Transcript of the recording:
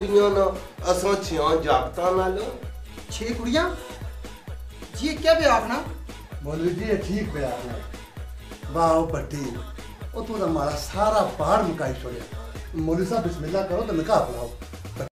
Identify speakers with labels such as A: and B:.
A: असों छियां जागता नालो
B: 6 कुड़ियां जी क्या बे आखना
C: मौलवी जी ये ठीक पे आखना वाह भट्टी ओ तू तो हमारा सारा पहाड़ मुकाई छोड़िया। मौलवी साहब बिस्मिल्लाह करो तो निकाह पढ़ाओ।